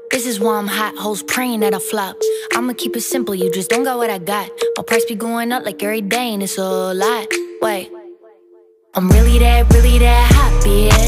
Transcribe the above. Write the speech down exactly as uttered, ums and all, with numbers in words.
This is why I'm hot, hoes praying that I flop. I'ma keep it simple, you just don't got what I got. My price be going up like every day and it's a lot. Wait, I'm really that, really that hot, bitch.